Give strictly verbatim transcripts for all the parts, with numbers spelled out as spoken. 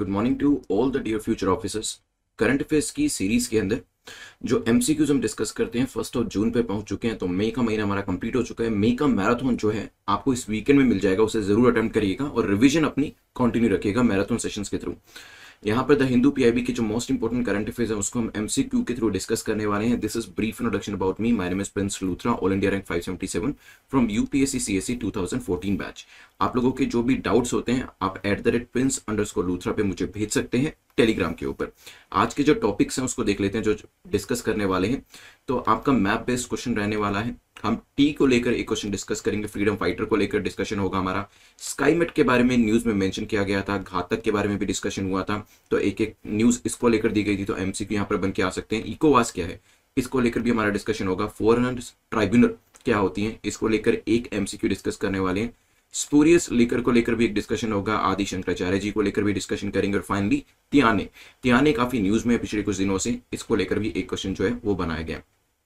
Good morning to all the dear future officers. Current affairs की series के अंदर जो एमसीक्यूज हम डिस्कस करते हैं फर्स्ट ऑफ जून पे पहुंच चुके हैं, तो मई का महीना हमारा कंप्लीट हो चुका है। मई का मैराथन जो है आपको इस वीकेंड में मिल जाएगा, उसे जरूर अटेम्प्ट करिएगा और रिवीजन अपनी कंटिन्यू रखिएगा मैराथन सेशंस के थ्रू। यहाँ पर द हिंदू पीआईबी के जो मोस्ट इंपोर्टेंट करंट अफेयर्स है उसको हम एमसीक्यू के थ्रू डिस्कस करने वाले हैं। This is brief introduction about me. My name is Prince Luthra, all India rank five seventy seven from UPSC CSC two thousand fourteen batch. आप लोगों के जो भी डाउट्स होते हैं आप at the rate Prince underscore Luthra पे मुझे भेज सकते हैं टेलीग्राम के ऊपर। आज के जो टॉपिक्स हैं उसको देख लेते हैं जो डिस्कस करने वाले हैं। तो आपका मैप बेस्ड क्वेश्चन रहने वाला है। हम टी को लेकर एक क्वेश्चन डिस्कस करेंगे, फ्रीडम फाइटर को लेकर डिस्कशन होगा हमारा। स्काईमेट के बारे में न्यूज में मेंशन किया गया था, घातक के बारे में भी डिस्कशन हुआ था, तो एक एक न्यूज इसको लेकर दी गई थी, तो एमसीक्यू यहाँ पर बन के आ सकते हैं। इकोवास क्या है इसको लेकर भी हमारा डिस्कशन होगा। फॉरेनर्स ट्राइब्यूनल क्या होती है इसको लेकर एक एमसीक्यू डिस्कस करने वाले हैं। स्पूरियस लेकर को लेकर भी एक डिस्कशन होगा, आदि शंकराचार्य जी को लेकर भी डिस्कशन करेंगे। और फाइनली तियाने तियाने काफी न्यूज में पिछले कुछ दिनों से, इसको लेकर भी एक क्वेश्चन जो है वो बनाया गया।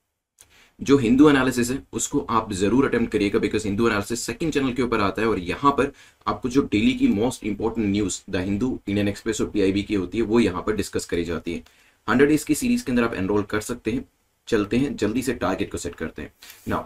जो हिंदू एनालिसिस है उसको आप जरूर अटेम्प्ट करिएगा, because Hindu analysis second channel के ऊपर आता है और यहाँ पर आपको जो डेली की most important news the Hindu, Indian Express और पीआईबी की होती है वो यहाँ पर डिस्कस करी जाती है। हंड्रेड डेज की सीरीज के अंदर आप एनरोल कर सकते हैं। चलते हैं जल्दी से टारगेट को सेट करते हैं। नाउ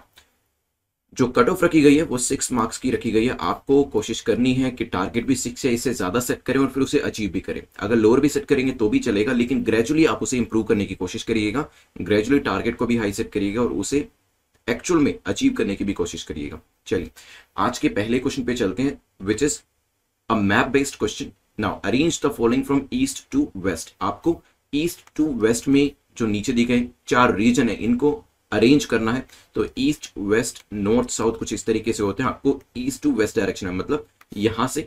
जो कट ऑफ रखी गई है वो सिक्स मार्क्स की रखी गई है। आपको कोशिश करनी है कि टारगेट भी सिक्स या इससे ज्यादा सेट करें और फिर उसे अचीव भी करें। अगर लोअर भी सेट करेंगे तो भी चलेगा, लेकिन ग्रेजुअली आप उसे इंप्रूव करने की कोशिश करिएगा। ग्रेजुअली टारगेट को भी हाई सेट करिएगा और उसे एक्चुअल में अचीव करने की भी कोशिश करिएगा। चलिए आज के पहले क्वेश्चन पे चलते हैं, which is a map based question. Now arrange the following from east to west. आपको ईस्ट टू वेस्ट में जो नीचे दी गए चार रीजन है इनको अरेंज करना है। तो ईस्ट वेस्ट नॉर्थ साउथ कुछ इस तरीके से होते हैं। आपको ईस्ट टू वेस्ट डायरेक्शन है, मतलब यहां से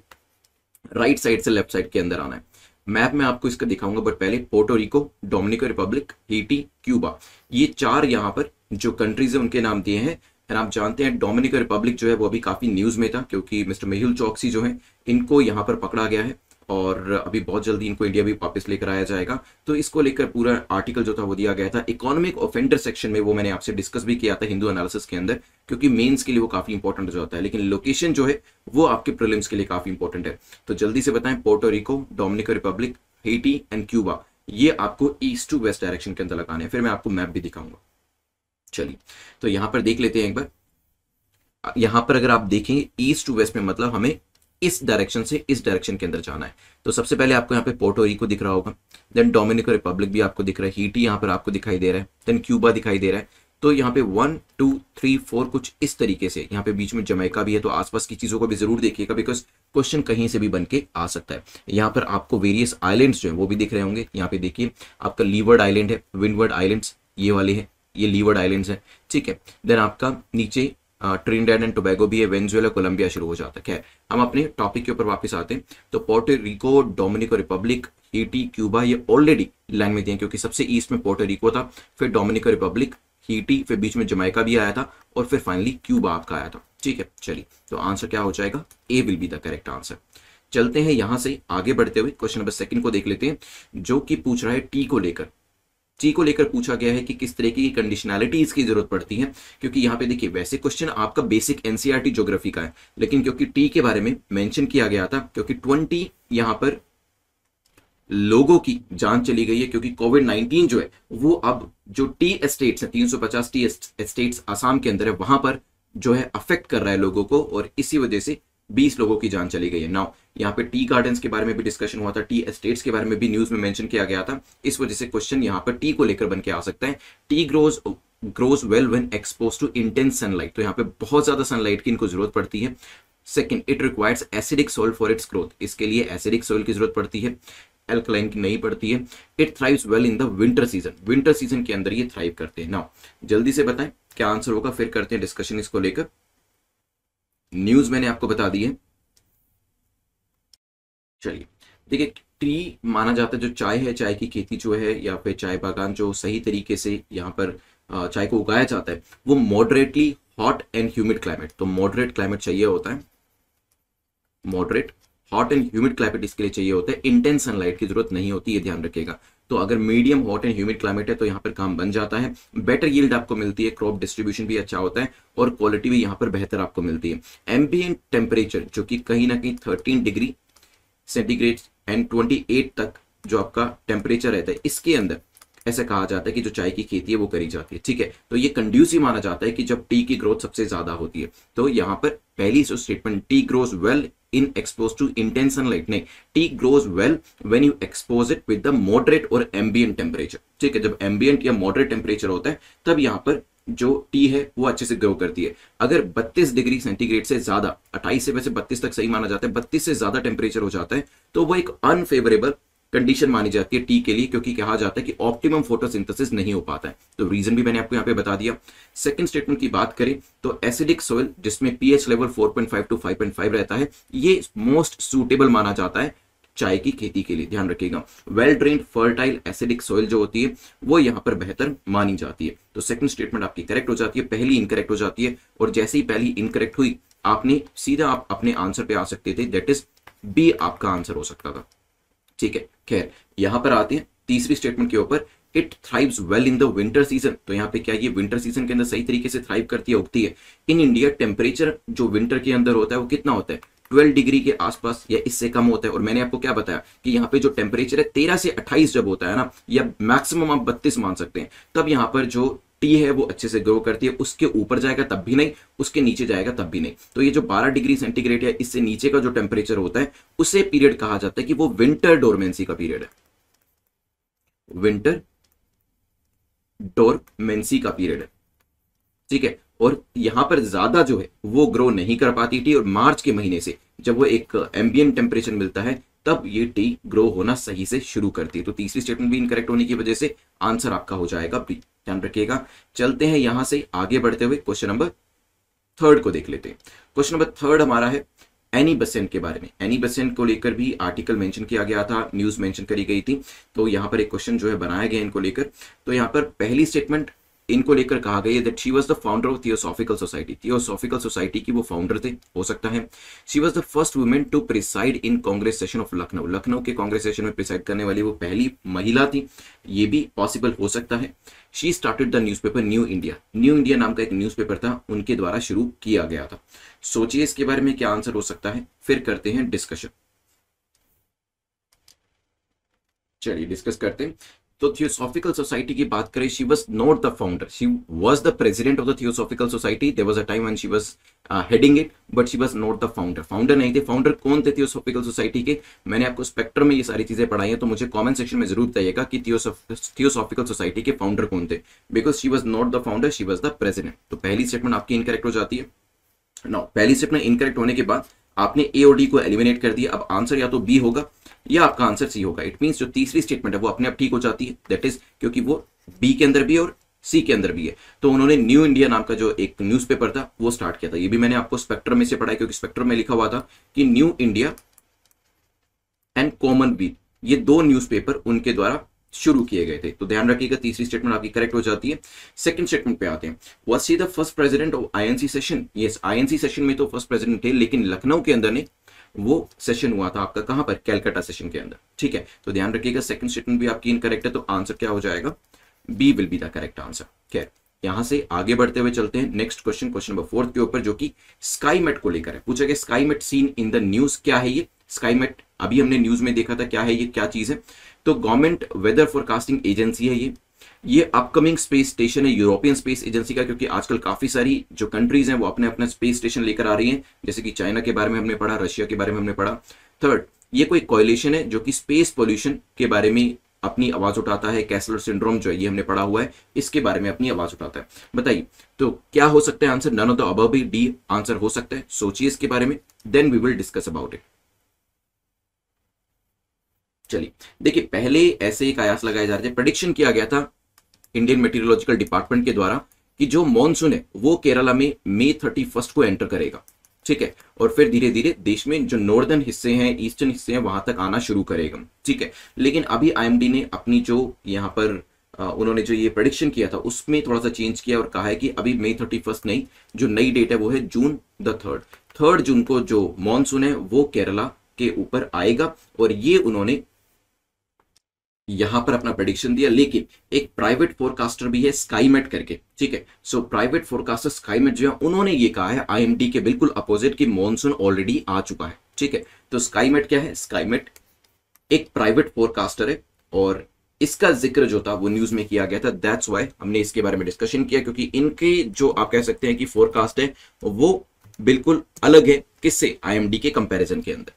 राइट साइड से लेफ्ट साइड के अंदर आना है। मैप में आपको इसका दिखाऊंगा, बट पहले Puerto Rico, Dominican Republic, Haiti, Cuba, ये चार यहाँ पर जो कंट्रीज है उनके नाम दिए हैं। और आप जानते हैं डोमिनिकन रिपब्लिक जो है वो अभी काफी न्यूज में था, क्योंकि मिस्टर मेहुल चौकसी जो है इनको यहाँ पर पकड़ा गया है और अभी बहुत जल्दी इनको इंडिया भी वापस लेकर आया जाएगा। तो इसको लेकर पूरा आर्टिकल जो था वो दिया गया था इकोनॉमिक ऑफेंडर सेक्शन में, वो मैंने आपसे डिस्कस भी किया था हिंदू एनालिसिस के अंदर, क्योंकि मेंस के लिए वो काफी इंपॉर्टेंट हो जाता है, लेकिन लोकेशन जो है वो आपके प्रीलिम्स के लिए काफी इंपॉर्टेंट है। तो जल्दी से बताएं, Puerto Rico, Dominican Republic, Haiti and Cuba, ये आपको ईस्ट टू वेस्ट डायरेक्शन के अंदर लगाने हैं। फिर मैं आपको मैप भी दिखाऊंगा। चलिए तो यहां पर देख लेते हैं एक बार। यहां पर अगर आप देखेंगे ईस्ट टू वेस्ट में मतलब हमें इस डायरेक्शन से इस डायरेक्शन के अंदर जाना है। तो सबसे पहले आपको यहाँ पे पोर्टो रिको दिख रहा होगा, देन डोमिनिकन रिपब्लिक भी आपको दिख रहा है, हैटी यहाँ पर आपको दिखाई दे रहा है, देन क्यूबा दिखाई दे रहा है। तो यहाँ पे वन टू थ्री फोर कुछ इस तरीके से, यहाँ पे बीच में जमैका भी है। तो आसपास की चीजों को भी जरूर देखिएगा, बिकॉज क्वेश्चन कहीं से भी बन के आ सकता है। यहाँ पर आपको वेरियस आइलैंड्स जो है वो भी दिख रहे होंगे। यहाँ पे देखिए आपका लीवर्ड आइलैंड है, विंडवर्ड आइलैंड्स ये वाले हैं, ये लीवर्ड आइलैंड्स हैं, ठीक है। देन आपका नीचे ट्रिनिडाड एंड टोबैगो भी है, वेनेजुएला, कोलंबिया शुरू हो जाता है। हम अपने टॉपिक के ऊपर वापस आते हैं। तो Puerto Rico, Dominican Republic, Haiti, Cuba ये ऑलरेडी लाइन में दिए, क्योंकि सबसे ईस्ट में पोर्टो रिको था, फिर डोमिनिकन रिपब्लिक, हैटी, फिर बीच में जमैका भी आया था और फिर फाइनली क्यूबा आपका आया था, ठीक है। चलिए तो आंसर क्या हो जाएगा, A will be the correct answer. चलते हैं यहां से आगे बढ़ते हुए क्वेश्चन नंबर सेकंड को देख लेते हैं, जो कि पूछ रहा है टी को लेकर। टी को लेकर पूछा गया है कि किस तरीके की कंडीशनैलिटीज की जरूरत पड़ती है, क्योंकि यहाँ पे देखिए वैसे क्वेश्चन आपका बेसिक एनसीईआरटी ज्योग्राफी का है, लेकिन क्योंकि टी के बारे में मेंशन किया गया था, क्योंकि ट्वेंटी यहाँ पर लोगों की जान चली गई है, क्योंकि कोविड नाइनटीन जो है वो अब जो टी एस्टेट्स है, तीन सौ पचास टी एस्टेट्स आसाम के अंदर है, वहां पर जो है अफेक्ट कर रहा है लोगों को, और इसी वजह से बीस लोगों की जान चली गई है। नाउ यहाँ पे टी गार्डन्स के बारे में भी डिस्कशन हुआ था, टी एस्टेट्स के बारे में भी न्यूज में मेंशन किया गया था, इस वजह से क्वेश्चन यहाँ पर टी को लेकर बन के आ सकता है। Tea grows grows well when exposed to intense sunlight. तो यहाँ पे बहुत ज्यादा सनलाइट की इनको जरूरत पड़ती है। Second, it requires acidic soil for its growth. इसके लिए एसिडिक सॉइल की जरूरत पड़ती है, एल्कलाइन की नहीं पड़ती है। It thrives well in the winter season. Winter season के अंदर ये थ्राइव करते हैं। नाउ जल्दी से बताएं क्या आंसर होगा, फिर करते हैं डिस्कशन इसको लेकर। न्यूज मैंने आपको बता दी है। चलिए देखिए, टी माना जाता है जो चाय है, चाय की खेती जो है या फिर चाय बागान जो सही तरीके से यहाँ पर चाय को उगाया जाता है वो moderately hot and humid climate, तो मॉडरेट क्लाइमेट चाहिए होता है, moderate hot and humid climate इसके लिए चाहिए होता है। इंटेंस सनलाइट की जरूरत नहीं होती, ये ध्यान रखिएगा। तो अगर medium hot and humid climate है तो यहाँ पर काम बन जाता है, बेटर यील्ड आपको मिलती है, क्रॉप डिस्ट्रीब्यूशन भी अच्छा होता है और क्वालिटी भी यहाँ पर बेहतर आपको मिलती है। एम्बिएंट टेम्परेचर जो कि कहीं ना कहीं thirteen degree centigrade and twenty eight तक जो आपका टेम्परेचर रहता है, इसके अंदर ऐसा कहा जाता है कि जो चाय की खेती है वो करी जाती है। ठीक है, तो ये कंड्यूसिव माना जाता है कि जब टी की ग्रोथ सबसे ज्यादा होती है। तो यहाँ पर पहली जो statement, tea grows well in expose to intense sunlight, नहीं, tea grows well when you expose it with the moderate और एम्बिएंट टेम्परेचर। ठीक है, जब एम्बिएंट या मॉडरेट टेम्परेचर होता है तब यहाँ पर जो टी है वो अच्छे से ग्रो करती है। अगर बत्तीस डिग्री सेंटीग्रेड से ज्यादा, अट्ठाईस से वैसे बत्तीस तक सही माना जाता है, बत्तीस से ज्यादा टेम्परेचर हो जाता है तो वो एक अनफेवरेबल कंडीशन मानी जाती है टी के लिए, क्योंकि कहा जाता है कि ऑप्टिमम फोटोसिंथेसिस नहीं हो पाता है। तो रीजन भी मैंने आपको यहाँ पे बता दिया। सेकंड स्टेटमेंट की बात करें तो एसिडिक सोइल जिसमें pH level four point five to five point five रहता है, ये मोस्ट सूटेबल माना जाता है चाय की खेती के लिए। ध्यान रखिएगा, well drained fertile acidic soil जो होती है वो यहाँ पर बेहतर मानी जाती है। तो सेकंड स्टेटमेंट आपकी करेक्ट हो जाती है, पहली इनकरेक्ट हो जाती है। और जैसे ही पहली इनकरेक्ट हुई आपने सीधा आप अपने आंसर पे आ सकते थे, दैट इज बी आपका आंसर हो सकता था। ठीक है, खैर यहां पर आते हैं तीसरी स्टेटमेंट के ऊपर, it thrives well in the winter season. तो यहाँ पे क्या ये विंटर सीजन के अंदर सही तरीके से थ्राइव करती है, उगती है। इन इंडिया टेम्परेचर जो विंटर के अंदर होता है वो कितना होता है, ट्वेल्व डिग्री के आसपास या इससे कम होता है। और मैंने आपको क्या बताया कि यहाँ पे जो टेम्परेचर है तेरह से अट्ठाईस जब होता है ना, या मैक्सिमम आप बत्तीस मान सकते हैं, तब यहाँ पर जो टी है वो अच्छे से ग्रो करती है। उसके ऊपर जाएगा तब भी नहीं, उसके नीचे जाएगा तब भी नहीं। तो ये जो बारह डिग्री सेंटीग्रेड या इससे नीचे का जो टेम्परेचर होता है उसे पीरियड कहा जाता है कि वो विंटर डोरमेंसी का पीरियड है, विंटर डोरमेंसी का पीरियड है। ठीक है, और यहां पर ज्यादा जो है वो ग्रो नहीं कर पाती टी, और मार्च के महीने से जब वो एक एम्बिएंट टेम्परेचर मिलता है तब ये टी ग्रो होना सही से शुरू करती है। तो तीसरी स्टेटमेंट भी इनकरेक्ट होने की वजह से आंसर आपका हो जाएगा बी। ध्यान रखिएगा। चलते हैं यहां से आगे बढ़ते हुए क्वेश्चन नंबर थर्ड को देख लेते हैं। क्वेश्चन नंबर थर्ड हमारा है एनी बेसेंट के बारे में। एनी बेसेंट को लेकर भी आर्टिकल मेंशन किया गया था, न्यूज मेंशन करी गई थी। तो यहां पर एक क्वेश्चन जो है बनाया गया इनको लेकर। तो यहां पर पहली स्टेटमेंट इनको लेकर कहा गया है that she was the founder of theosophical society. Theosophical society की वो फाउंडर थे, हो सकता है। She was the first women to preside in Congress session of Lucknow. Lucknow के कांग्रेस सेशन में प्रिसाइड करने वाली वो पहली महिला थी, ये भी पॉसिबल हो सकता है। She started the newspaper New India. New India नाम का एक न्यूज़पेपर था, उनके द्वारा शुरू किया गया था। सोचिए इसके बारे में क्या आंसर हो सकता है, फिर करते हैं डिस्कशन। चलिए डिस्कस करते हैं। तो थियोसॉफिकल सोसाइटी की बात करें, she was not the founder, she was the president of the theosophical society. There was a time when she was heading it, but she was not the founder. Founder नहीं थे। Founder कौन थे theosophical society के? मैंने आपको spectrum में ये सारी चीजें पढ़ाई हैं, तो मुझे कमेंट सेक्शन में जरूर बताइएगा कि थियोसॉफिकल सोसाइटी के फाउंडर कौन थे, because she was not the founder, she was the president. तो पहली स्टेटमेंट आपकी इनकरेक्ट हो जाती है। नो, पहली स्टेटमेंट इनकरेक्ट होने के बाद आपने ए और डी को एलिमिनेट कर दिया। अब आंसर या तो बी होगा या आपका आंसर सी होगा। इट मींस जो तीसरी स्टेटमेंट है वो अपने आप ठीक हो जाती है, दैट इज क्योंकि वो बी के अंदर भी है और सी के अंदर भी है। तो उन्होंने न्यू इंडिया नाम का जो एक न्यूज़पेपर था वो स्टार्ट किया था। ये भी मैंने आपको स्पेक्ट्रम में से पढ़ा है, क्योंकि स्पेक्ट्रम में लिखा हुआ था कि न्यू इंडिया एंड कॉमनवेल्थ, ये दो न्यूज़पेपर उनके द्वारा शुरू किए गए थे। तो ध्यान रखिएगा, तीसरी स्टेटमेंट आपकी करेक्ट हो जाती है। सेकंड स्टेटमेंट पे आते हैं। Was she the first president of INC session? Yes, INC session में तो फर्स्ट प्रेसिडेंट थे, लेकिन लखनऊ के अंदर ने वो सेशन हुआ था आपका, कहां पर? कैलकाटा सेशन के अंदर। ठीक है, तो ध्यान रखिएगा सेकंड स्टेटमेंट भी आपकी इनकरेक्ट है, तो आंसर क्या हो जाएगा? B will be the correct answer. खैर यहां से आगे बढ़ते हुए चलते हैं next question, question number fourth के ऊपर, जो कि स्काईमेट को लेकर है। पूछा गया Skymet seen in the news, क्या है ये स्काईमेट? अभी हमने न्यूज में देखा था, क्या है ये, क्या चीज है? तो गवर्नमेंट वेदर फोरकास्टिंग एजेंसी है ये। ये अपकमिंग स्पेस स्टेशन है यूरोपियन स्पेस एजेंसी का, क्योंकि आजकल काफी सारी जो कंट्रीज हैं वो अपने अपना स्पेस स्टेशन लेकर आ रही हैं, जैसे कि चाइना के बारे में हमने पढ़ा, रशिया के बारे में हमने पढ़ा। थर्ड, ये कोई कोएलिशन है जो कि स्पेस पोल्यूशन के बारे में अपनी आवाज उठाता है। कैसलर सिंड्रोम जो है ये हमने पढ़ा हुआ है, इसके बारे में अपनी आवाज उठाता है। बताइए तो क्या हो सकता है answer? None of the above भी डी आंसर हो सकता है। सोचिए इसके बारे में, then we will discuss about it. चलिए देखिए, पहले ऐसे एक आयास लगाए जा रहे थे, प्रेडिक्शन किया गया था इंडियन मेटीरियोलॉजिकल डिपार्टमेंट के द्वारा कि जो मॉनसून है वो केरला में मई थर्टी फर्स्ट को एंटर करेगा। ठीक है, और फिर धीरे धीरे देश में जो नॉर्दर्न हिस्से हैं, ईस्टर्न हिस्से हैं, वहां तक आना शुरू करेगा। ठीक है, लेकिन अभी आईएमडी ने अपनी जो यहाँ पर आ, उन्होंने जो ये प्रेडिक्शन किया था उसमें थोड़ा सा चेंज किया और कहा है कि अभी मई थर्टी फर्स्ट नहीं, जो नई डेट है वो है June the third. Third June को जो मॉनसून है वो केरला के ऊपर आएगा, और ये उन्होंने यहां पर अपना प्रेडिक्शन दिया। लेकिन एक प्राइवेट फोरकास्टर भी है स्काईमेट करके। ठीक है, सो प्राइवेट फोरकास्टर स्काईमेट जो है उन्होंने ये कहा है आईएमडी के बिल्कुल अपोजिट कि मॉनसून ऑलरेडी आ चुका है। ठीक है, तो स्काईमेट क्या है? स्काईमेट एक प्राइवेट फोरकास्टर है और इसका जिक्र जो था वो न्यूज में किया गया था। दैट्स वाई हमने इसके बारे में डिस्कशन किया, क्योंकि इनके जो आप कह सकते हैं कि फोरकास्ट है वो बिल्कुल अलग है किससे, आईएमडी के कंपैरिजन के अंदर।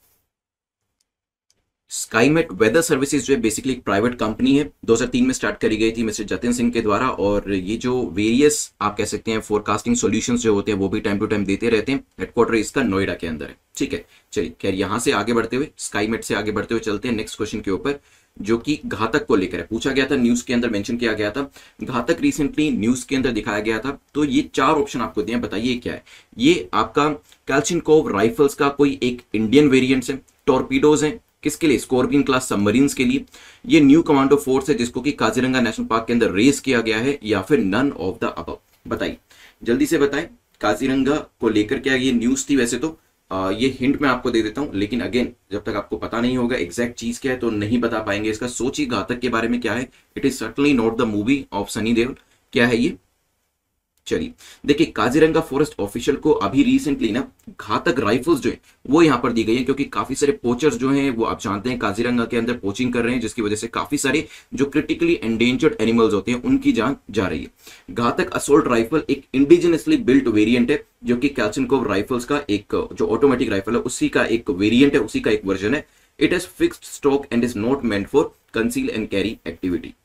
स्काईमेट वेदर सर्विसेज जो है बेसिकली एक प्राइवेट कंपनी है, दो हज़ार तीन में स्टार्ट करी गई थी मिस्टर जतिन सिंह के द्वारा, और ये जो वेरियस आप कह सकते हैं फोरकास्टिंग सॉल्यूशंस जो होते हैं वो भी टाइम टू टाइम देते रहते हैं। हेडक्वार्टर इसका नोएडा के अंदर है। ठीक है, चलिए खैर यहां से आगे बढ़ते हुए, स्काईमेट से आगे बढ़ते हुए चलते हैं नेक्स्ट क्वेश्चन के ऊपर, जो कि घातक को लेकर है। पूछा गया था, न्यूज के अंदर मेंशन किया गया था, घातक रिसेंटली न्यूज के अंदर दिखाया गया था। तो ये चार ऑप्शन आपको दिए, बताइए क्या है। ये आपका कैल्चिनकोव राइफल्स का कोई एक इंडियन वेरिएंट है, टॉर्पीडोज हैं किसके लिए, स्कॉर्पियन क्लास सबमरीन्स के लिए, ये न्यू कमांडो फोर्स है जिसको कि काजीरंगा नेशनल पार्क के अंदर रेस किया गया है, या फिर नन ऑफ द अबव। बताइए जल्दी से बताएं, काजीरंगा को लेकर क्या ये न्यूज थी। वैसे तो आ, ये हिंट मैं आपको दे देता हूं, लेकिन अगेन जब तक आपको पता नहीं होगा एग्जैक्ट चीज क्या है तो नहीं बता पाएंगे इसका। सोचिए घातक के बारे में क्या है। It is certainly not the movie of Sunny Deol. क्या है ये, चलिए देखिए, काजीरंगा फॉरेस्ट ऑफिशियल को अभी रिसेंटली ना घातक राइफल्स जो है वो यहां पर दी गई है, क्योंकि काफी सारे पोचर्स जो हैं वो आप जानते हैं काजीरंगा के अंदर पोचिंग कर रहे हैं, जिसकी वजह से काफी सारे जो क्रिटिकली एंडेंजर्ड एनिमल्स होते हैं उनकी जान जा रही है। घातक असोल्ट राइफल एक इंडिजिनसली बिल्ट वेरिएंट है, जो कि कैल्चिनकोव राइफल्स का एक जो ऑटोमेटिक राइफल है उसी का एक वेरिएंट है, उसी का एक वर्जन है। It has fixed stock and is not meant for conceal and carry activity,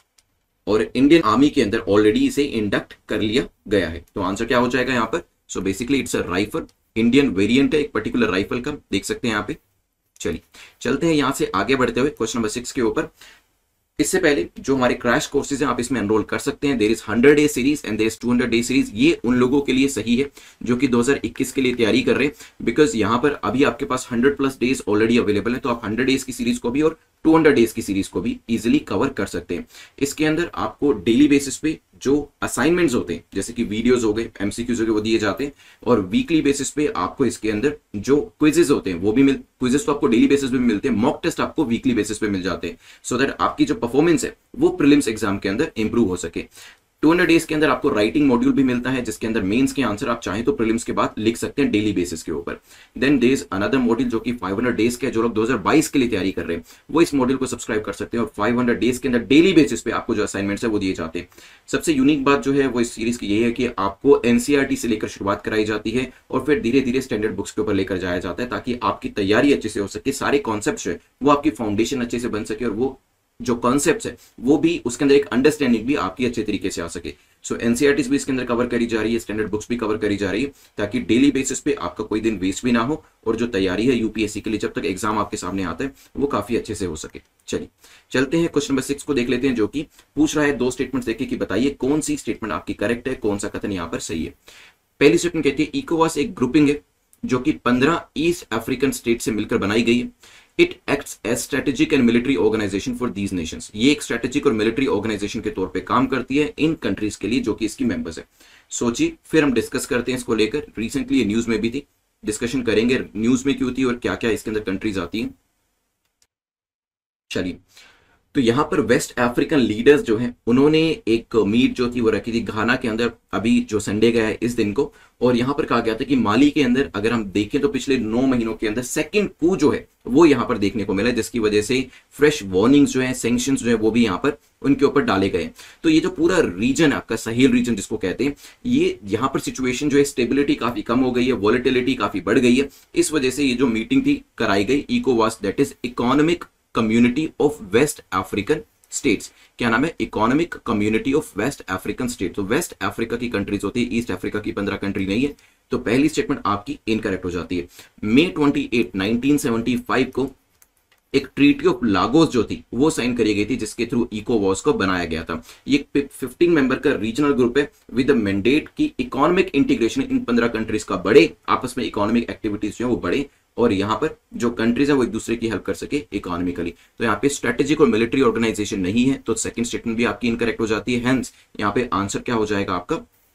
और इंडियन आर्मी के अंदर ऑलरेडी इसे इंडक्ट कर लिया गया है। तो आंसर क्या हो जाएगा यहाँ पर, so basically it's a rifle, Indian variant है एक पर्टिकुलर राइफल का, देख सकते हैं यहाँ पे। चलिए चलते हैं यहां से आगे बढ़ते हुए क्वेश्चन नंबर सिक्स के ऊपर। इससे पहले जो हमारे क्रैश कोर्सेज हैं आप इसमें एनरोल कर सकते हैं। There is hundred day series and there is two hundred day series. ये उन लोगों के लिए सही है जो कि दो हज़ार इक्कीस के लिए तैयारी कर रहे हैं, बिकॉज यहाँ पर अभी आपके पास hundred plus days already available है, तो आप हंड्रेड डेज की सीरीज को भी और टू हंड्रेड डेज की सीरीज को भी इजीली कवर कर सकते हैं। इसके अंदर आपको डेली बेसिस पे जो असाइनमेंट्स होते हैं, जैसे कि वीडियोस हो गए, एमसीक्यूज हो गए, वो दिए जाते हैं, और वीकली बेसिस पे आपको इसके अंदर जो क्विजेस होते हैं वो भी मिल क्विजेस तो आपको डेली बेसिस पे मिलते हैं, मॉक टेस्ट आपको वीकली बेसिस पे मिल जाते हैं, सो दैट आपकी जो परफॉर्मेंस है वो प्रीलिम्स एग्जाम के अंदर इंप्रूव हो सके। टू हंड्रेड डेज के अंदर आपको राइटिंग मॉड्यूल भी मिलता है, जिसके अंदर मेंस के आंसर आप चाहें तो प्रीलिम्स के बाद लिख सकते हैं डेली बेसिस के ऊपर। Then there is another module जो कि फाइव हंड्रेड डेज के, जो लोग दो हज़ार बाईस के लिए तैयारी कर रहे हैं वो इस मॉड्यूल को सब्सक्राइब कर सकते हैं, और फाइव हंड्रेड डेज के अंदर डेली बेसिस पे आपको जो असाइनमेंट्स है वो दिए जाते हैं। सबसे यूनिक बात जो है वो इस सीरीज की यही है कि आपको एनसीईआरटी से लेकर शुरुआत कराई जाती है और फिर धीरे धीरे स्टैंडर्ड बुक्स के ऊपर लेकर जाया जाता है, ताकि आपकी तैयारी अच्छे से हो सके, सारे कॉन्सेप्ट है वो आपकी फाउंडेशन अच्छे से बन सके, और वो जो कॉन्सेप्ट्स है वो भी उसके अंदर एक अंडरस्टैंडिंग भी आपकी अच्छे तरीके से आ सके। सो एनसीईआरटीज भी इसके अंदर कवर करी जा रही है, स्टैंडर्ड बुक्स भी कवर करी जा रही है, ताकि डेली बेसिस पे आपका कोई दिन वेस्ट भी ना हो, और जो तैयारी है यूपीएससी के लिए जब तक एग्जाम आपके सामने आता है वो काफी अच्छे से हो सके। चलिए चलते हैं क्वेश्चन नंबर सिक्स को देख लेते हैं, जो कि पूछ रहा है दो स्टेटमेंट देखे कि बताइए कौन सी स्टेटमेंट आपकी करेक्ट है, कौन सा कथन यहाँ पर सही है। पहली स्टेटमेंट कहती है इकोवास एक ग्रुपिंग है जो कि पंद्रह ईस्ट अफ्रीकन स्टेट से मिलकर बनाई गई है। It acts as strategic and military organisation for these nations. ये एक स्ट्रेटेजिक और मिलिट्री ऑर्गेनाइजेशन के तौर पे काम करती है इन कंट्रीज के लिए जो कि इसकी मेंबर्स है। सोचिए, फिर हम डिस्कस करते हैं इसको लेकर। रिसेंटली ये न्यूज में भी थी, डिस्कशन करेंगे न्यूज में क्यों थी और क्या क्या इसके अंदर कंट्रीज आती हैं। चलिए, तो यहां पर वेस्ट अफ्रीकन लीडर्स जो हैं उन्होंने एक मीट जो थी वो रखी थी घाना के अंदर, अभी जो संडे गया है इस दिन को, और यहां पर कहा गया था कि माली के अंदर अगर हम देखें तो पिछले नौ महीनों के अंदर सेकंड कू जो है वो यहां पर देखने को मिला, जिसकी वजह से फ्रेश वार्निंग्स जो है, सैंक्शंस जो है वो भी यहां पर उनके ऊपर डाले गए। तो ये जो पूरा रीजन है आपका साहेल रीजन जिसको कहते हैं, ये यहाँ पर सिचुएशन जो है स्टेबिलिटी काफी कम हो गई है, वॉलेटिलिटी काफी बढ़ गई है। इस वजह से ये जो मीटिंग थी कराई गई इकोवास, that is Economic Community of West African States. क्या नाम है? Economic Community of West African State. तो वेस्ट अफ्रीका की कंट्रीज होती है, ईस्ट अफ्रीका की पंद्रह कंट्री नहीं है। तो पहली स्टेटमेंट आपकी इनकरेक्ट हो जाती है। मई अट्ठाईस नाइनटीन सेवेंटी फाइव को एक ट्रीटी ऑफ लागोस जो थी वो साइन करी गई थी, जिसके थ्रू इकोवास को बनाया गया था। ये फिफ्टीन मेंबर का रीजनल ग्रुप है विद द मैंडेट की इकोनॉमिक इंटीग्रेशन इन पंद्रह कंट्रीज का बढ़े, आपस में इकोनॉमिक एक्टिविटीज जो है वो बढ़े, और यहाँ पर जो कंट्रीज है वो एक दूसरे की हेल्प कर सके इकोनॉमिकली। तो यहाँ पे स्ट्रेटेजिक और मिलिट्री ऑर्गेनाइजेशन नहीं है, तो सेकंड स्टेटमेंट भी आपकी इनकरेक्ट हो जाती है। हेंस यहाँ पे आंसर क्या हो जाएगा आपका?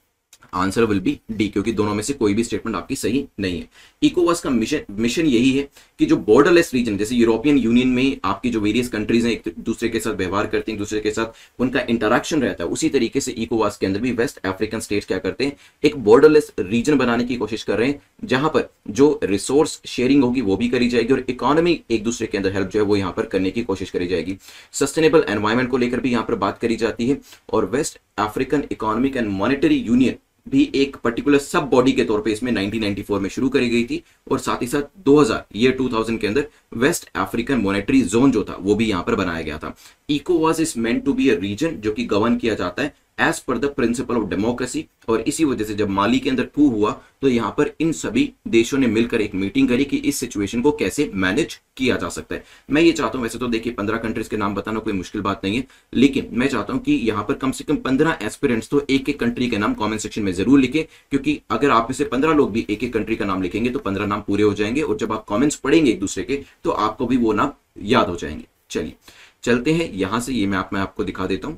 आंसर विल बी डी, क्योंकि दोनों में से कोई भी स्टेटमेंट आपकी सही नहीं है। इकोवास का मिशन मिशन यही है कि जो बॉर्डरलेस रीजन, जैसे यूरोपियन यूनियन में आपकी जो वेरियस कंट्रीज हैं एक दूसरे के साथ व्यवहार करती हैं, एक दूसरे के साथ उनका इंटरेक्शन रहता है, उसी तरीके से इकोवास के अंदर भी वेस्ट अफ्रीकन स्टेट्स क्या करते हैं, एक बॉर्डरलेस रीजन बनाने की कोशिश कर रहे हैं, जहां पर जो रिसोर्स शेयरिंग होगी वो भी करी जाएगी और इकोनॉमी एक दूसरे के अंदर हेल्प जो है वो यहां पर करने की कोशिश करी जाएगी। सस्टेनेबल एनवायरमेंट को लेकर भी यहां पर बात करी जाती है और West African Economic and Monetary Union भी एक पर्टिकुलर सब बॉडी के तौर पे इसमें नाइनटीन नाइंटी फोर में शुरू करी गई थी और साथ ही साथ दो हज़ार ईयर टू थाउज़ेंड के अंदर वेस्ट अफ्रीकन मॉनेटरी जोन जो था वो भी यहां पर बनाया गया था। इकोवास is meant to be a region जो कि गवर्न किया जाता है as per the principle of democracy, और इसी वजह से जब माली के अंदर कू हुआ तो यहां पर इन सभी देशों ने मिलकर एक मीटिंग करी कि इस सिचुएशन को कैसे मैनेज किया जा सकता है। मैं ये चाहता हूं, वैसे तो देखिए पंद्रह कंट्रीज के नाम बताना कोई मुश्किल बात नहीं है, लेकिन मैं चाहता हूं कि यहां पर कम से कम पंद्रह एस्पिरेंट्स तो एक एक कंट्री के नाम कमेंट सेक्शन में जरूर लिखें, क्योंकि अगर आप में से पंद्रह लोग भी एक एक कंट्री का नाम लिखेंगे तो पंद्रह नाम पूरे हो जाएंगे और जब आप कॉमेंट्स पढ़ेंगे एक दूसरे के तो आपको भी वो नाम याद हो जाएंगे। चलिए चलते हैं यहां से, ये मैप मैं आपको दिखा देता हूं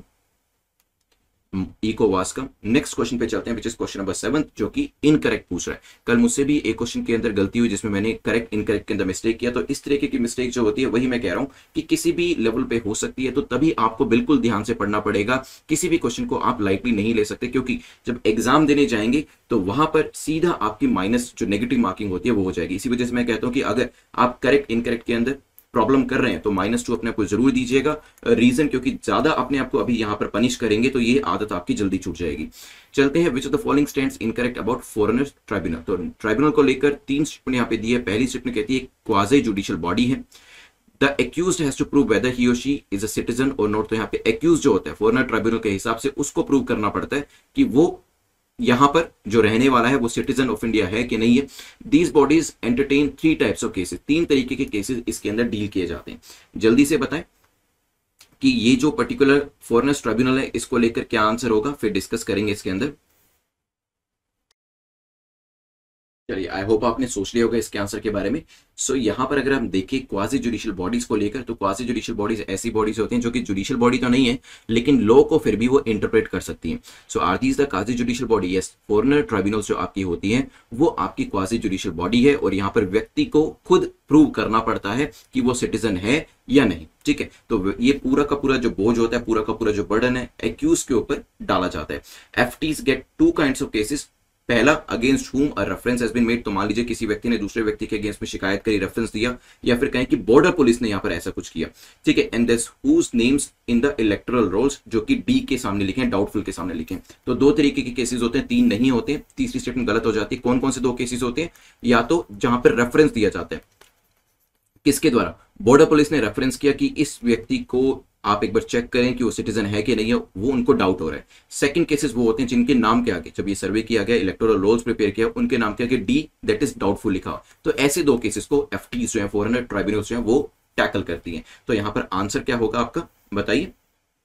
इकोवास का। नेक्स्ट क्वेश्चन पे चलते हैं, which is question number seven, जो कि इनकरेक्ट पूछ रहा है। कल मुझसे भी एक क्वेश्चन के अंदर गलती हुई जिसमें मैंने करेक्ट इनकरेक्ट के अंदर मिस्टेक किया, तो इस तरीके की मिस्टेक जो होती है वही मैं कह रहा हूं कि किसी भी लेवल पे हो सकती है, तो तभी आपको बिल्कुल ध्यान से पढ़ना पड़ेगा। किसी भी क्वेश्चन को आप लाइटली नहीं ले सकते, क्योंकि जब एग्जाम देने जाएंगे तो वहां पर सीधा आपकी माइनस जो नेगेटिव मार्किंग होती है वो हो जाएगी। इसी वजह से मैं कहता हूं कि अगर आप करेक्ट इनकरेक्ट के अंदर प्रॉब्लम कर रहे हैं तो माइनस टू अपने आप को जरूर दीजिएगा। रीजन क्योंकि ज्यादा अपने आप को अभी यहां पर पनिश करेंगे तो ये आदत आपकी जल्दी छूट जाएगी। चलते हैं, which of the following stands incorrect about foreigner tribunal. तो ट्राइब्यूनल को लेकर तीन स्टेटमेंट यहां पे दी है। पहली स्टेटमेंट कहती है क्वाजी जुडिशियल बॉडी है। The accused has to prove whether he or she is a citizen or not. तो यहाँ पे एक्यूज जो होता है फॉरेनर ट्राइब्यूनल के हिसाब से उसको प्रूव करना पड़ता है कि वो यहां पर जो रहने वाला है वो सिटीजन ऑफ इंडिया है कि नहीं है। These bodies entertain three types of cases. तीन तरीके के केसेस इसके अंदर डील किए जाते हैं। जल्दी से बताएं कि ये जो पर्टिकुलर फॉरेनर्स ट्राइब्यूनल है इसको लेकर क्या आंसर होगा, फिर डिस्कस करेंगे इसके अंदर। चलिए, आई होप आपने सोच लिया होगा इसके आंसर के बारे में। सो so, यहाँ पर अगर हम देखें क्वाजी जुडिशियल बॉडीज को लेकर, तो क्वाजी जुडिशियल बॉडीज ऐसी बॉडीज होती हैं जो कि जुडिशियल बॉडी तो नहीं है लेकिन लॉ को फिर भी वो इंटरप्रेट कर सकती हैं। So are these the quasi judicial body? Yes, foreigner tribunals जो आपकी होती हैं वो आपकी क्वाजी जुडिशियल बॉडी है और यहाँ पर व्यक्ति को खुद प्रूव करना पड़ता है कि वो सिटीजन है या नहीं। ठीक है, तो ये पूरा का पूरा जो बोझ होता है, पूरा का पूरा जो बर्डन है एक्यूज के ऊपर डाला जाता है। FTs get two kinds of cases. पहला, against whom a reference has been made. तो मान लीजिए किसी व्यक्ति ने दूसरे व्यक्ति के अगेंस्ट में शिकायत करी, रेफरेंस दिया, या फिर कहें कि बॉर्डर पुलिस ने यहां पर ऐसा कुछ किया। ठीक है, and this whose names in the electoral rolls, जो कि डी के सामने लिखे हैं, डाउटफुल के सामने लिखे हैं। तो दो तरीके के केसेस होते हैं, तीन नहीं होते। तीसरी स्टेटमेंट गलत हो जाती है। कौन कौन से दो केसेस होते हैं? या तो जहां पर रेफरेंस दिया जाता है, किसके द्वारा? बॉर्डर पुलिस ने रेफरेंस किया कि इस व्यक्ति को आप एक बार चेक करें कि वो सिटीजन है कि नहीं है, वो उनको डाउट हो रहा है। सेकंड केसेस वो होते हैं जिनके नाम के आगे, जब ये सर्वे किया गया, इलेक्टोरल रोल्स प्रिपेयर किया, उनके नाम के आगे डी दैट इज डाउटफुल लिखा। तो ऐसे दो केसेस को एफटी जो है, फॉरेनर ट्राइब्यूनल्स जो है, वो टैकल करती हैं। तो यहां पर आंसर क्या होगा आपका, बताइए।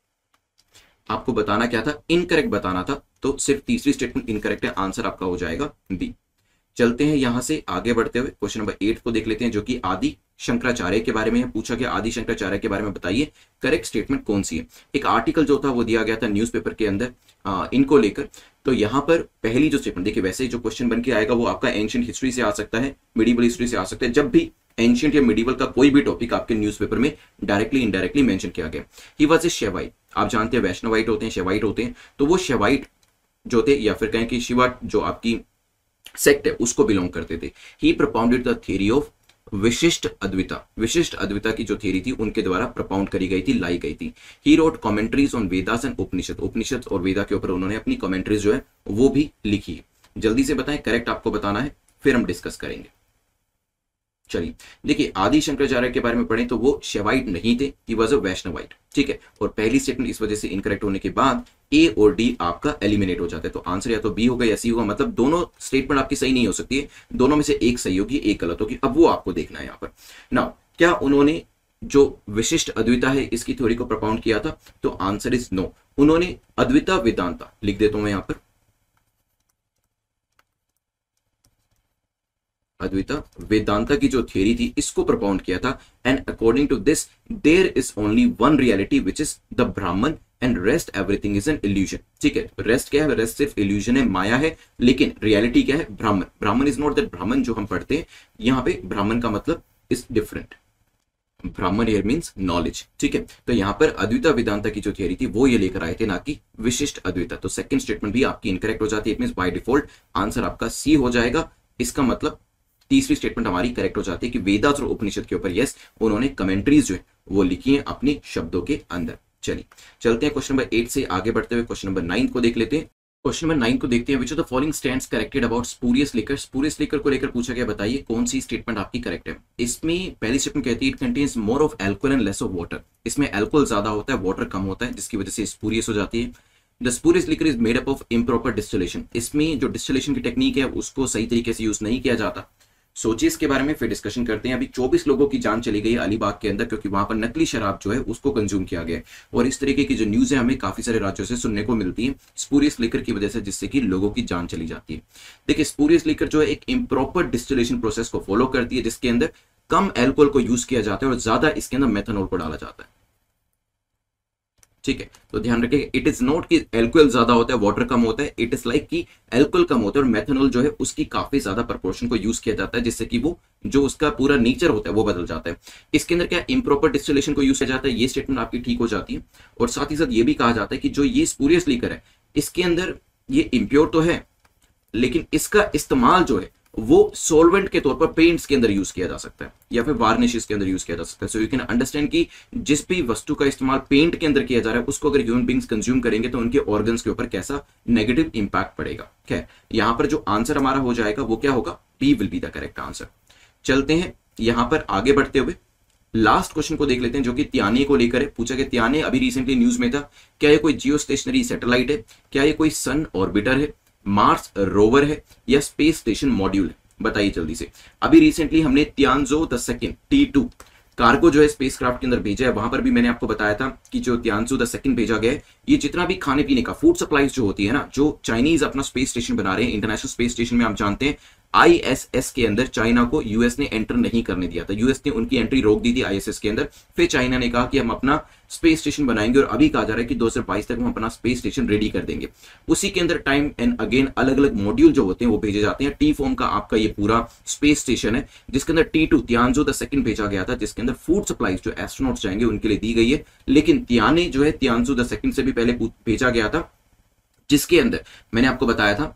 आपको बताना क्या था? इनकरेक्ट बताना था, तो सिर्फ तीसरी स्टेटमेंट इनकरेक्ट है, आंसर आपका हो जाएगा बी। चलते हैं यहां से आगे बढ़ते हुए क्वेश्चन नंबर एट को देख लेते हैं, जो कि आदि शंकराचार्य के बारे में पूछा गया। आदि शंकराचार्य के बारे में बताइए करेक्ट स्टेटमेंट कौन सी है। एक आर्टिकल जो था वो दिया गया था न्यूज़पेपर के अंदर आ, इनको लेकर। तो यहां पर पहली जो स्टेटमेंट देखिए, वैसे जो क्वेश्चन बन के आएगा वो आपका एंशिएंट हिस्ट्री से आ सकता है, मिडिवल हिस्ट्री से आ सकता है। जब भी एंशिएंट या मिडिवल का कोई भी टॉपिक आपके न्यूज़पेपर में डायरेक्टली इनडायरेक्टली मेंशन किया गया। He was a Shaivite. आप जानते हैं वैष्णवाइट होते हैं, शैवाइट होते हैं। तो वो शैवाइट जो थे, या फिर कहें कि शिवा जो आपकी सेक्ट है उसको बिलोंग करते थे। He propounded the theory of Vishishta Advaita. विशिष्ट अद्विता की जो थ्योरी थी उनके द्वारा प्रोपाउंड करी गई थी, लाई गई थी। He wrote commentaries on Vedas and Upanishad. Upanishad और वेदा के ऊपर उन्होंने अपनी कमेंट्रीज जो है वो भी लिखी है। जल्दी से बताएं, करेक्ट आपको बताना है, फिर हम डिस्कस करेंगे। चलिए देखिए, आदि शंकराचार्य के बारे में पढ़ें तो वो शैवाइट नहीं थे, ही वाज अ वैष्णवाइट। ठीक है, और पहली स्टेटमेंट इस वजह से इनकरेक्ट होने के बाद ए और डी आपका एलिमिनेट हो जाता है। तो आंसर या तो बी होगा या सी होगा, मतलब दोनों स्टेटमेंट आपकी सही नहीं हो सकती है, दोनों में से एक सही होगी, एक गलत होगी। अब वो आपको देखना है यहाँ पर। नाउ, क्या उन्होंने जो विशिष्ट अद्विता है इसकी थ्योरी को प्रोपाउंड किया था? तो आंसर इज नो। उन्होंने अद्विता वेदांता लिख देता हूं मैं यहां पर। अद्वैता वेदांता की जो थियरी थी इसको propound किया था, and according to this there is only one reality which is the Brahman and rest everything is an illusion. ठीक है, रेस्ट क्या है? रेस्ट सिर्फ इल्यूजन है, माया है, लेकिन रियलिटी क्या है? ब्राह्मण। ब्राह्मण इज नॉट दैट ब्राह्मण जो हम पढ़ते हैं, यहाँ पे ब्राह्मण का मतलब is different. Brahman here means knowledge. ठीक है, तो यहाँ पर अद्वैता वेदांता की जो थियरी थी वो ये लेकर आए थे, ना कि विशिष्ट अद्वैता। तो सेकंड स्टेटमेंट भी आपकी इनकरेक्ट हो जाती है, it means by default answer आपका सी हो जाएगा। इसका मतलब तीसरी स्टेटमेंट हमारी करेक्ट हो जाती है कि वेदास और उपनिषद के ऊपर यस उन्होंने कमेंट्रीज जो है वो लिखी है अपने शब्दों के अंदर। चलिए चलते हैं क्वेश्चन नंबर एट से आगे बढ़ते हुए क्वेश्चन नंबर नाइन को देख लेते हैं। क्वेश्चन नंबर नाइन को देखते हैं, which of the following stands corrected about spurious liquor. Spurious liquor को लेकर पूछा गया, बताइए कौन सी स्टेटमेंट आपकी करेक्ट है। इसमें पहली स्टेटमेंट कहती है it contains more of alcohol and less of water. इसमें एल्कोहल ज्यादा होता है, वाटर कम होता है, जिसकी वजह से स्पूरियस हो जाती है। The spurious liquor is made up of improper distillation. इसमें जो डिस्टिलेशन की टेक्निक है उसको सही तरीके से यूज नहीं किया जाता। सोचिए इसके बारे में, फिर डिस्कशन करते हैं। अभी चौबीस लोगों की जान चली गई है अलीबाग के अंदर, क्योंकि वहां पर नकली शराब जो है उसको कंज्यूम किया गया है। और इस तरीके की जो न्यूज है हमें काफी सारे राज्यों से सुनने को मिलती है स्पूरियस लिकर की वजह से, जिससे कि लोगों की जान चली जाती है। देखिए स्पूरियस लिकर जो है एक इम्प्रॉपर डिस्टिलेशन प्रोसेस को फॉलो करती है, जिसके अंदर कम एल्कोहल को यूज किया जाता है और ज्यादा इसके अंदर मेथनॉल को डाला जाता है। ठीक है, तो ध्यान रखिए, इट इज नॉट कि एल्कोहल ज्यादा होता है वाटर कम होता है, इट इज लाइक कि एल्कोहल कम होता है और मेथनॉल जो है उसकी काफी ज्यादा प्रोपोर्शन को यूज किया जाता है, जिससे कि वो जो उसका पूरा नेचर होता है वो बदल जाता है। इसके अंदर क्या इम्प्रॉपर डिस्टिलेशन को यूज किया जाता है, ये स्टेटमेंट आपकी ठीक हो जाती है। और साथ ही साथ ये भी कहा जाता है कि जो ये स्पूरियस लिकर है इसके अंदर ये इम्प्योर तो है, लेकिन इसका इस्तेमाल जो है वो सॉल्वेंट के तौर पर पेंट्स के अंदर यूज किया जा सकता है या फिर वार्निशेस के अंदर यूज किया जा सकता है। सो यू कैन अंडरस्टैंड कि जिस भी वस्तु का इस्तेमाल पेंट के अंदर किया जा रहा है उसको अगर ह्यूमन बींग्स कंज्यूम करेंगे तो उनके ऑर्गन्स के ऊपर कैसा नेगेटिव इंपैक्ट पड़ेगा। खैर यहां पर जो आंसर हमारा हो जाएगा वो क्या होगा, B will be the correct answer. चलते हैं यहां पर आगे बढ़ते हुए लास्ट क्वेश्चन को देख लेते हैं, जो कि त्याने को लेकर है। पूछा गया त्याने अभी रिसेंटली न्यूज में था, क्या ये कोई जियो स्टेशनरी सैटेलाइट है, क्या ये कोई सन ऑर्बिटर है, मार्स रोवर है या स्पेस स्टेशन मॉड्यूल है? बताइए जल्दी से। अभी रिसेंटली हमने Tianzhou the second T two cargo जो है स्पेसक्राफ्ट के अंदर भेजा है। वहां पर भी मैंने आपको बताया था कि जो तियानजो द सेकंड भेजा गया है, ये जितना भी खाने पीने का फूड सप्लाईज जो होती है ना, जो चाइनीज अपना स्पेस स्टेशन बना रहे हैं, इंटरनेशनल स्पेस स्टेशन में आप जानते हैं आईएसएस के अंदर चाइना को यूएस ने एंटर नहीं करने दिया था। यूएस ने उनकी एंट्री रोक दी थी आईएसएस के अंदर। फिर चाइना ने कहा कि हम अपना स्पेस स्टेशन बनाएंगे और अभी कहा जा रहा है कि दो हज़ार बाईस तक हम अपना स्पेस स्टेशन रेडी कर देंगे। उसी के अंदर टाइम एंड अगेन अलग अलग मॉड्यूल जो होते हैं वो भेजे जाते हैं। टी फॉर्म का आपका ये पूरा स्पेस स्टेशन है, जिसके अंदर T two Tianzhou the second भेजा गया था, जिसके अंदर फूड सप्लाईज जो एस्ट्रोनॉट्स जाएंगे उनके लिए दी गई है। लेकिन तियाने जो है तियानजो द सेकंड से भी पहले भेजा गया था, जिसके अंदर मैंने आपको बताया था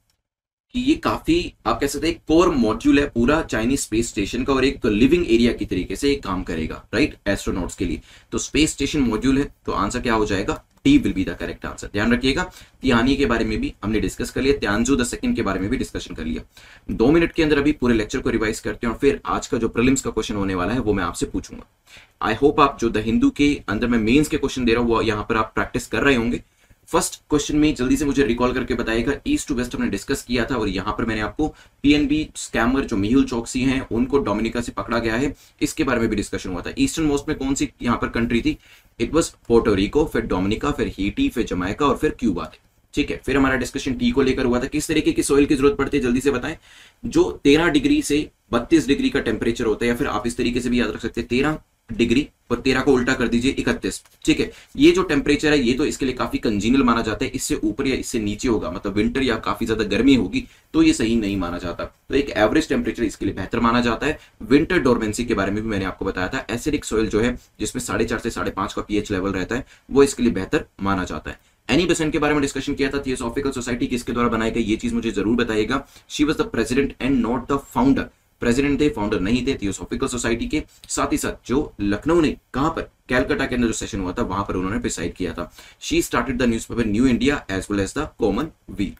कि ये काफी आप कह सकते हैं कोर मॉड्यूल है पूरा चाइनीज स्पेस स्टेशन का, और एक लिविंग एरिया की तरीके से एक काम करेगा राइट एस्ट्रोनॉट्स के लिए। तो स्पेस स्टेशन मॉड्यूल है, तो आंसर क्या हो जाएगा, T will be the correct answer. ध्यान रखिएगा, तियानी के बारे में भी हमने डिस्कस कर लिया, तियानजो द सेकंड के बारे में भी डिस्कशन कर लिया। दो मिनट के अंदर अभी पूरे लेक्चर को रिवाइज करते हैं और फिर आज का जो प्रीलिम्स का क्वेश्चन होने वाला है वो मैं आपसे पूछूंगा। आई होप आप जो द हिंदू के अंदर मैं मेंस के क्वेश्चन दे रहा हूँ वो यहाँ पर आप प्रैक्टिस कर रहे होंगे। फर्स्ट क्वेश्चन में जल्दी से मुझे रिकॉल करके बताइएगा, ईस्ट टू वेस्ट हमने डिस्कस किया था और यहां पर मैंने आपको पीएनबी स्कैमर जो मेहुल चौकसी हैं उनको डोमिनिका से पकड़ा गया है, इसके बारे में भी डिस्कशन हुआ था। ईस्टर्न मोस्ट में कौन सी यहां पर कंट्री थी, इट वाज पोर्टो रिको, फिर डोमिनिका, फिर हीटी, फिर जमैका और फिर क्यूबा थे। ठीक है, फिर हमारा डिस्कशन टी को लेकर हुआ था, किस तरीके की सोइल की जरूरत पड़ती है जल्दी से बताएं। जो तेरह डिग्री से बत्तीस डिग्री का टेम्परेचर होता है, या फिर आप इस तरीके से भी याद रख सकते हैं तेरह डिग्री और तेरह को उल्टा कर दीजिए इकतीस। ठीक है, ये जो टेम्परेचर है ये तो इसके लिए काफी कंजीनियल माना जाता है, इससे ऊपर या इससे नीचे होगा मतलब विंटर या काफी ज्यादा गर्मी होगी तो ये सही नहीं माना जाता। तो एक एवरेज टेम्परेचर इसके लिए बेहतर माना जाता है। विंटर डोरमेंसी के बारे में भी मैंने आपको बताया था, एसिडिक सॉइल जो है जिसमें साढ़े चार से साढ़े पांच का पीएच लेवल रहता है वो इसके लिए बेहतर माना जाता है। एनी बेसेंट के बारे में डिस्कशन किया था, थियोसॉफिकल सोसाइटी किसके द्वारा बनाई गई ये चीज मुझे जरूर बताइएगा। She was the president and not the founder, president थे फाउंडर नहीं थे थियोसॉफिकल सोसाइटी के। साथ ही साथ जो लखनऊ ने कहां पर कैलकाटा के अंदर जो सेशन हुआ था वहां पर उन्होंने प्रिसाइड किया था। She started the newspaper New India as well as the Commonweal.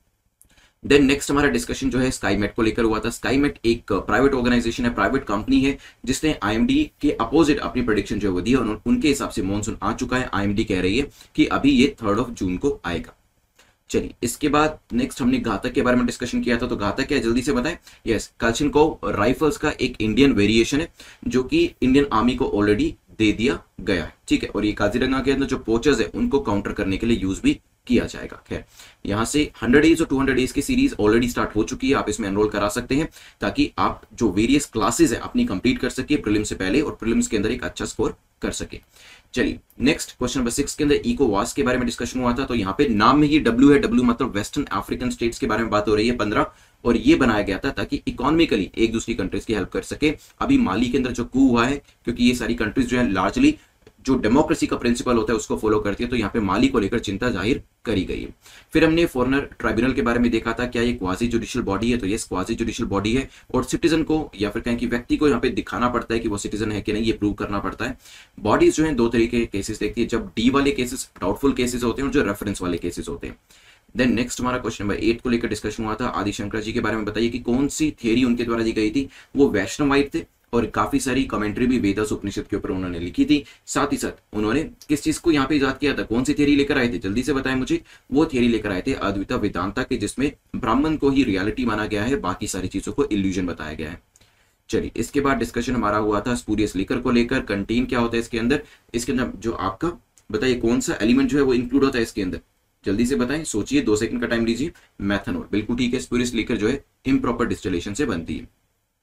Then next हमारा डिस्कशन जो है स्काईमेट को लेकर हुआ था। स्काईमेट एक प्राइवेट ऑर्गेनाइजेशन है, प्राइवेट कंपनी है जिसने आईएमडी के अपोजिट अपनी प्रेडिक्शन जो है वो दी और उनके हिसाब से मॉनसून आ चुका है। आईएमडी कह रही है कि अभी ये थर्ड ऑफ जून को आएगा। चलिए इसके बाद नेक्स्ट हमने घातक के बारे में डिस्कशन किया था, तो घातक क्या है जल्दी से बताएं। यस, कल्चिनकोव राइफल्स का एक इंडियन वेरिएशन है जो कि इंडियन आर्मी को ऑलरेडी दे दिया गया है। ठीक है, और ये काजीरंगा के अंदर जो पोचर्स है उनको काउंटर करने के लिए यूज भी किया जाएगा। खैर, यहाँ से हंड्रेड डेज और टू हंड्रेड डेज की सीरीज ऑलरेडी स्टार्ट हो चुकी है, आप इसमें एनरोल करा सकते हैं ताकि आप जो वेरियस क्लासेस है अपनी कंप्लीट कर सके प्रीलिम्स से पहले और प्रीलिम्स के अंदर एक अच्छा स्कोर कर सके। चलिए नेक्स्ट क्वेश्चन नंबर सिक्स के अंदर इकोवास के बारे में डिस्कशन हुआ था। तो यहाँ पे नाम में ही डब्ल्यू है, डब्ल्यू मतलब वेस्टर्न अफ्रीकन स्टेट्स के बारे में बात हो रही है पंद्रह, और ये बनाया गया था ताकि इकोनॉमिकली एक दूसरी कंट्रीज की हेल्प कर सके। अभी माली के अंदर जो कू हुआ है, क्योंकि ये सारी कंट्रीज जो है लार्जली जो डेमोक्रेसी का प्रिंसिपल होता है उसको फॉलो करती है, तो यहाँ पे माली को लेकर चिंता जाहिर करी गई है। फिर हमने फॉरेनर ट्राइब्यूनल के बारे में देखा था, क्या ये क्वाजी जुडिशियल बॉडी है, तो ये क्वाजी जुडिशियल बॉडी है और सिटीजन को या फिर कहें कि व्यक्ति को यहाँ पे दिखाना पड़ता है कि वो सिटीजन है कि नहीं, ये प्रूव करना पड़ता है। बॉडीज जो है दो तरीके के केसेस देखती है, जब डी वाले केसेस डाउटफुल केसेस होते हैं और जो रेफरेंस वाले केसेस होते हैं। देन नेक्स्ट हमारा क्वेश्चन नंबर एट को लेकर डिस्कशन हुआ था, आदि शंकर जी के बारे में बताइए कि कौन सी थियरी उनके द्वारा दी गई थी। वो वैष्णवाइट थे और काफी सारी कमेंट्री भी वेदास उपनिषद के ऊपर उन्होंने लिखी थी। साथ ही साथ उन्होंने किस चीज को यहाँ पे इजाद किया था, कौन सी थियरी लेकर आए थे, जल्दी से बताएं मुझे। वो थियरी लेकर आए थे अद्वैता वेदांता के, जिसमें ब्राह्मण को ही रियलिटी माना गया है, बाकी सारी चीजों को इल्यूजन बताया गया है। चलिए इसके बाद डिस्कशन हमारा हुआ था स्पूरियस लिकर को लेकर, कंटेन क्या होता है इसके अंदर, इसके अंदर जो आपका बताइए कौन सा एलिमेंट जो है वो इंक्लूड होता है इसके अंदर, जल्दी से बताएं, सोचिए, दो सेकंड का टाइम लीजिए। मैथनॉल, बिल्कुल ठीक है, स्पूरियस लिकर जो है इम्प्रॉपर डिस्टिलेशन से बनती है।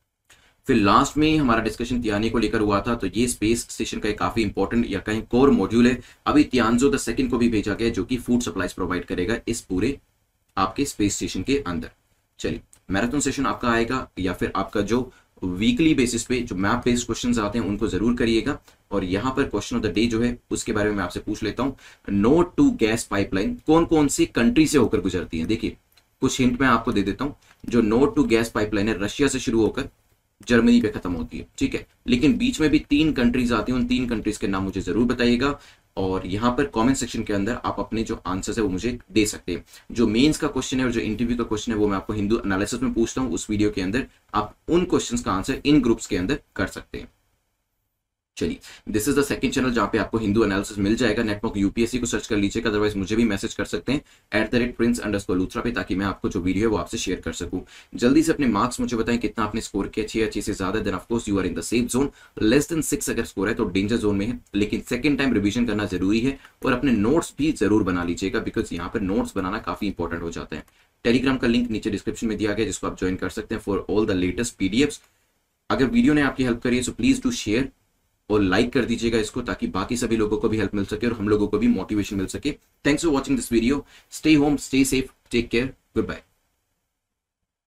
फिर लास्ट में हमारा डिस्कशन तियानी को लेकर हुआ था, तो ये स्पेस स्टेशन का एक काफी इंपॉर्टेंट या कहीं कोर मॉड्यूल है। अभी तियानजो द सेकंड को भी भेजा गया जो कि फूड सप्लाईज प्रोवाइड करेगा इस पूरे आपके स्पेस स्टेशन के अंदर। चलिए मैराथन सेशन आपका आएगा या फिर आपका जो वीकली बेसिस पे जो मैप बेस्ड क्वेश्चंस आते हैं उनको जरूर करिएगा। और यहाँ पर क्वेश्चन ऑफ द डे जो है उसके बारे में मैं आपसे पूछ लेता हूँ, नोड टू गैस पाइपलाइन कौन कौन सी कंट्री से होकर गुजरती है। देखिए कुछ हिंट मैं आपको दे देता हूँ, जो नोड टू गैस पाइपलाइन है रशिया से शुरू होकर जर्मनी पे खत्म होती है, ठीक है, लेकिन बीच में भी तीन कंट्रीज आती हैं, उन तीन कंट्रीज के नाम मुझे जरूर बताइएगा। और यहाँ पर कमेंट सेक्शन के अंदर आप अपने जो आंसर्स है वो मुझे दे सकते हैं। जो मेंस का क्वेश्चन है और जो इंटरव्यू का क्वेश्चन है वो मैं आपको हिंदू एनालिसिस में पूछता हूँ, उस वीडियो के अंदर आप उन क्वेश्चंस का आंसर इन ग्रुप्स के अंदर कर सकते हैं। चलिए this is the second channel जहां पे आपको हिंदू एनालिसिस मिल जाएगा। नेटवर्क यूपीएससी को सर्च कर लीजिएगा, अदरवाइज मुझे भी मैसेज कर सकते हैं at the rate Prince underscore Luthra पे, ताकि मैं आपको जो वीडियो है वो आपसे शेयर कर सकूं। जल्दी से अपने मार्क्स मुझे बताएं कितना आपने स्कोर किया, छह अच्छे से ज्यादा, then of course you are in the safe zone. Less than six अगर स्कोर है तो डेंजर जोन में है, लेकिन सेकंड टाइम रिवीजन करना जरूरी है और अपने नोट्स भी जरूर बना लीजिएगा, बिकॉज यहाँ पर नोट्स बनाना काफी इंपॉर्टेंट हो जाता है। टेलीग्राम का लिंक नीचे डिस्क्रिप्शन में दिया गया जिसको आप ज्वाइन कर सकते हैं for all the latest PDFs. अगर वीडियो ने आपकी हेल्प करी है सो प्लीज डू शेयर और लाइक कर दीजिएगा इसको, ताकि बाकी सभी लोगों को भी हेल्प मिल सके और हम लोगों को भी मोटिवेशन मिल सके। Thanks for watching this video, stay home, stay safe, take care, good bye.